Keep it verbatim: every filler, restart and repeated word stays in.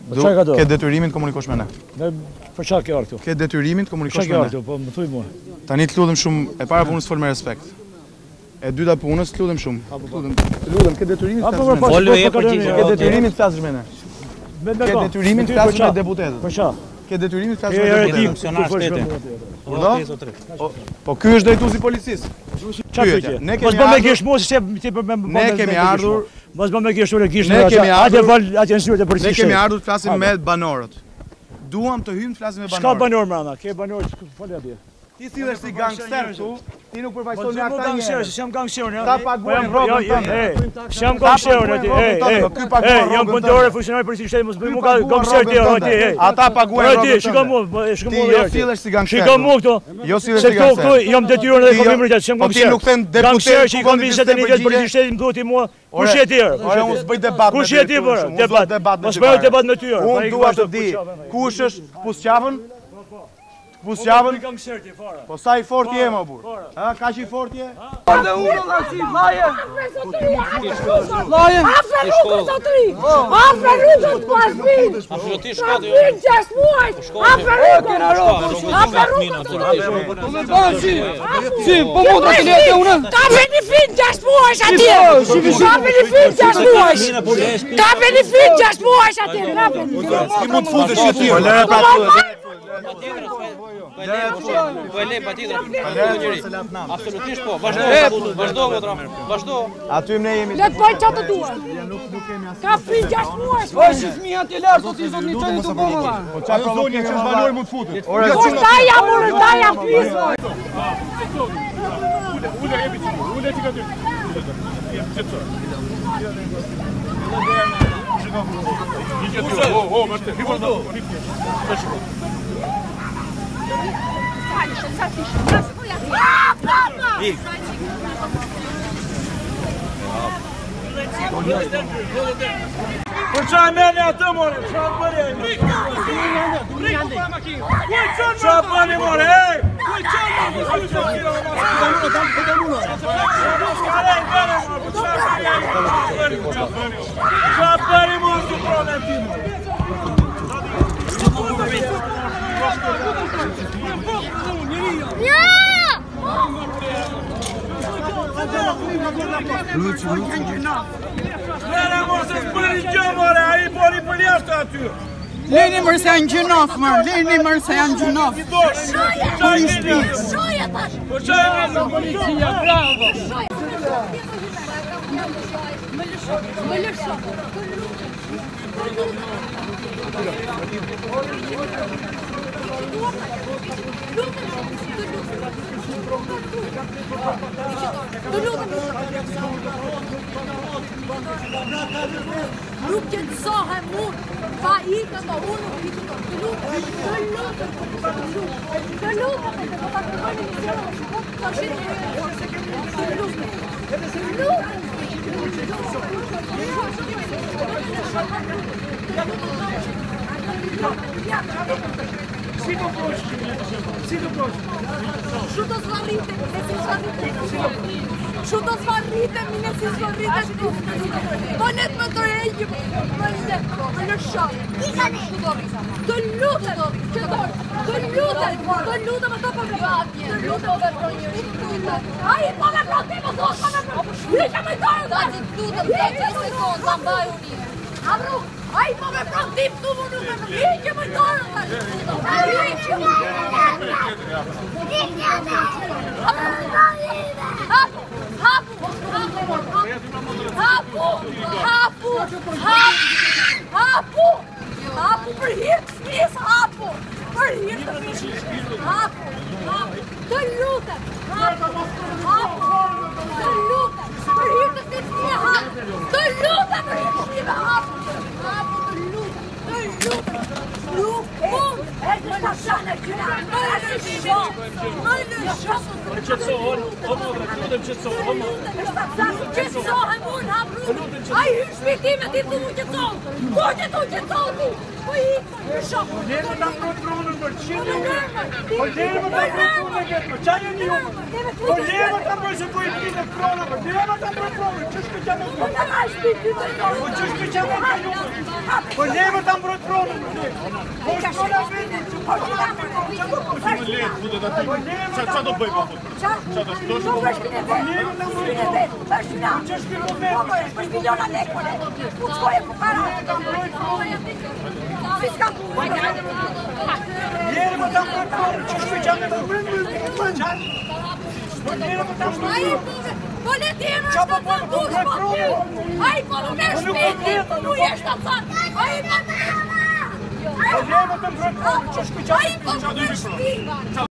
Ke detyrimin të komunikosh me ne. Për çfarë ke ardhur këtu? Ke detyrimin të komunikosh me ne. Çfarë ke ardhur, po më thuj mua. Tani të lutem shumë, e para punës fol me respekt. E dyta punës të lutem shumë. Të lutem, të lutem, ke detyrimin të flasësh me ne. Folë e përgjigje. Ke detyrimin të flasësh me ne. Ke detyrimin të flasësh me deputetët. Për çfarë? Ke detyrimin të flasësh me deputetët. Funksionar shteti. Po ky është drejtuesi i policisë. Çfarë? Ne kemi ardhur. Mos bëmë gish mos se ti për me. Ne kemi ardhur. Mos bëmë gish ure gish. Ne kemi ardhur. Atë val agjencisë të policisë. Ne kemi ardhur të flasim me banorët. Duam të hyjmë të flasim me banorët. Çka banor mbrana? Ke banor fol atje. Ti sillesh si gangster këtu. Ti nuk përfaqëson ne ata gangster, jam gangster ne. Ta paguajmë rrogën tonë. Jam gangster atje. Ej, jam punëtor funksionar policisë shteti, mos bëj mua gangster ti atje. Ata paguajnë rrogën tonë. Shikoj mua, shikoj mua. Ti jo sillesh si gangster. Shikoj mua këtu. Jo sillesh si gangster. Këtu jam detyruar edhe kombimër gjatë, jam gangster. Po ti nuk them deputet. Gangster që i kam vënë në nivel policisë shteti më duhet i mua. Kush je ti? Ore unë s'bëj debat. Kush je ti bër? Debat. Mos bëj debat me ty. Unë dua të di kush është Pusqavën? Pusqavën? Po sa i fort je më burr? Ha, kaq i fort je? Ardë unë laçi, laje. Laje. Afër rrugës zotëri. Afër rrugës pas vit. Afër ti shkati. Vit gjashtë muaj. Afër rrugës. Afër rrugës. Po më bashi. Si, po mund të lejë unë? Ka benefit gjashtë muaj atje. Ka benefit gjashtë muaj. Ka benefit gjashtë muaj atje. Ka benefit. Ti mund të futesh ti. Po le pa Po e le patjetër. Absolutisht po. Vazhdo, vazhdo motra. Vazhdo. Aty ne jemi. Le të bëj çfarë duan. Ka fri gjashtë muaj. Po si fëmia ti lart sot i zoni tani të bëmë. Po çfarë provokimi që banor mund të futet. Ora Po daja mund daja fis. Ule jemi ti. Ule ti gati. Oh, oh, Martin, mi guardo. Po çaj merrni atë more, çfarë bëni? Çfarë bëni more? Ej! Çfarë bëni more ti problem ti? Ja! Lere mos e s'bëri gjë more, ai bori për jashtë aty. Leni mërë se janë gjënof, mërë, leni mërë se janë gjënof. Shoje! Shoje tash! Po çaj nga policia, bravo! Më lësho, më lësho. Nuk qëtësohem unë, pa i ka të unë, të lutë, të lutë, të lutë, të lutë, të pa të bëjnë një zërë, të shetë një të lutë, të lutë, Si do proći? Si do proći? Što to zvarite, ne si zvarite. Što to zvarite, mi ne si zvarite. To net me të rejgjim. Më le, më le shak. Të lutem, të lutem, të lutem ato për privatje. Të lutem për njëri. Ai, po me proti, po do shka me proti. Lika me dojë. Da që të lutem, të që sekund, të mbaj unë. Abru, ai, po me proti, të më nuk me proti. Lika me dojë. Lika me Hapu, hapu, hapu, hapu, hapu, hapu, për hirë të fis, hapu, për hirë të fis, hapu, hapu, të lutem, hapu, hapu, të lutem, për hirë të fis, hapu, të lutem, për hirë të fis, hapu, hapu, të lutem, të lutem, nuk mund, e të shashane gjëra, më në shumë, më në shumë, Më qëtësohën, o më dhe, të lutem qëtësohën, o më. Qëtësohem unë, hapru, a i hynë shpitime, ti të mu qëtësohën, ku që tu qëtësohën ti? Po i, shoh. Leve ta mbrojt pronën për çfarë? Po leve ta mbrojt pronën vetëm. Çfarë jeni ju? Po leve ta mbrojt se po i pinë pronën. Leve ta mbrojt pronën. Ç'është kjo më? Po ta hash ti ty të shoh. Po ç'është kjo më? Po leve ta mbrojt pronën. Po shkolla vetë. Po shkolla vetë. Qa do bëj, babo? Qa do bëj? Do bësh kine vetë. Kine vetë. Bësh kina. Po bësh, bësh miliona lekore. Po t'shkoje po para. Si s'ka ku. Leve ta mbrojt pronën. Ç'është kjo më? Po leve ta mbrojt pronën. Po le ti e më është të të dukë, po ty! Ai, po nuk e shpiti, po nuk e shtë të thënë! Ai, po Po leve ta mbrojt pronën. Ç'është kjo më? Ai, po nuk e shpiti!